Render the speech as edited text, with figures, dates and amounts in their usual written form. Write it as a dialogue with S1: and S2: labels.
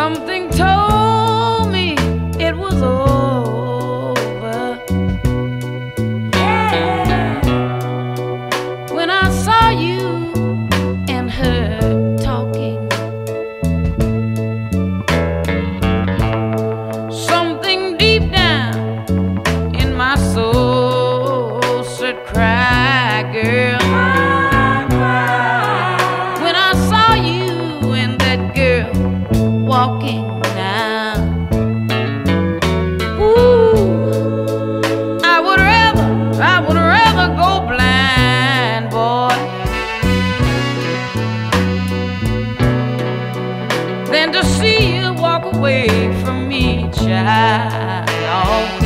S1: Something told me it was over. Yeah. When I saw you and her talking, something deep down in my soul said, cry, girl. When I saw you and that girl walking now, ooh, I would rather go blind, boy, than to see you walk away from me, child.